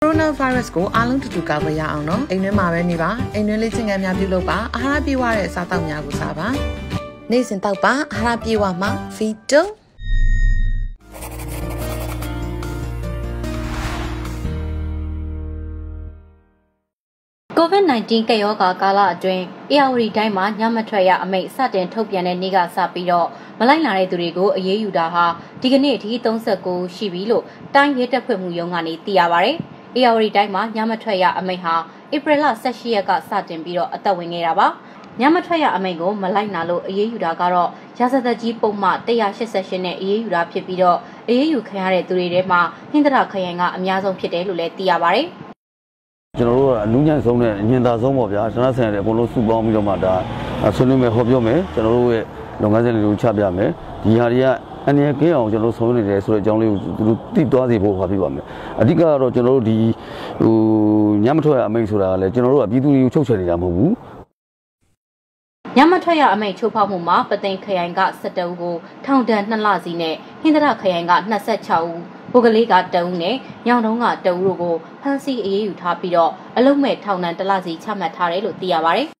Coronavirus ကိုအားလုံးတူတူကာကွယ်ရအောင်နော်အိမ်ထဲမှာပဲနေပါအိမ်တွင်းလေ့ကျင့်ခန်းများပြုလုပ်ပါအာဟာရပြည့်ဝတဲ့အစားအသောက်များကိုစားပါနေ့စဉ်တောက်ပါအာဟာရပြည့်ဝမှာ Vito COVID-19 ကပ်ရောဂါကာလအတွင်းအေယာဝတီတိုင်းမှာညမထွက်ရအမိန့်စတင်ထုတ်ပြန်တဲ့နေ့ကစပြီးတော့မလိုက်လာတဲ့သူတွေကိုအရေးယူတာဟာဒီကနေ့အထိ39ရှိပြီလို့တိုင်းရဲတပ်ဖွဲ့မှုရုံးကနေသိရပါဗျ။အေယာဝတီတိုင်းမှာညမထွက်ရအမိန့်ဟာဧပြီလ18ရက်ကစတင်ပြီးတော့အသက်ဝင်ခဲ့တာပါ။ညမထွက်ရအမိန့်ကိုမလိုက်နာလို့အရေးယူတာကတော့ရာဇသက်ကြီးပုံမှန်188နဲ့အရေးယူတာဖြစ်ပြီးတော့အရေးယူခံရတဲ့သူတွေထဲမှာဟင်္ဒရာခရိုင်ကအများဆုံးဖြစ်တယ်လို့လည်းသိရပါဗျ။ကျွန်တော်တို့ကအနုညံ့ဆုံးနဲ့ညင်သာဆုံးပေါ့ဗျာဌာနဆိုင်ရာတွေအကုန်လုံးစုပေါင်းပြီးတော့မှဒါဆွေးနွေးမယ်ဟောပြောမယ်ကျွန်တော်တို့ရဲ့လုပ်ငန်းစဉ်တွေကိုချပြမယ်ဒီဟာတွေကအနည်းကင်းအောင်ကျွန်တော်တို့ဆောင်ရွက်နေတယ်ဆိုတဲ့အကြောင်းလေးကိုသူတို့သိသွားစေဖို့ဟောပြပါမယ်အဓိကတော့ကျွန်တော်တို့ဒီညမထွက်ရအမိန့်ဆိုတာကလည်းကျွန်တော်တို့ကပြည်သူတွေကိုချုပ်ချယ်နေတာမဟုတ်ဘူးညမထွက်ရအမိန့်ချိုးဖောက်မှုမှာပသိမ်ခရိုင်က17ဦးကိုထောင်ဒဏ်2လစီနဲ့ဟင်္ဒရာခရိုင်က26ဦးဘုကလေးက2ဦးနဲ့ညောင်တုံးက2ဦးတို့ကိုဖမ်းဆီးအရေးယူထားပြီးတော့အလုံးမဲ့ထောင်ဒဏ်1လစီချမှတ်ထားတယ်လို့သိရပါတယ်